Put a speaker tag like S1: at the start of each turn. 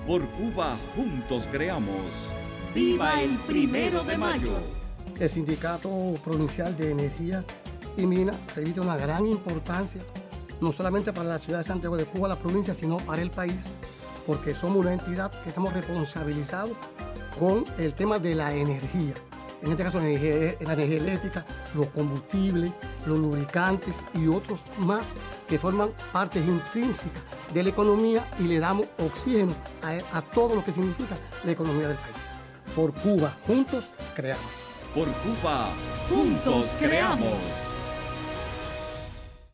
S1: Por Cuba juntos creamos. ¡Viva el 1 de Mayo!
S2: El Sindicato Provincial de Energía y Minas reviste una gran importancia, no solamente para la ciudad de Santiago de Cuba, la provincia, sino para el país, porque somos una entidad que estamos responsabilizados con el tema de la energía. En este caso, la energía eléctrica, los combustibles, los lubricantes y otros más que forman partes intrínsecas de la economía y le damos oxígeno a todo lo que significa la economía del país. Por Cuba, juntos creamos.
S1: Por Cuba, juntos creamos.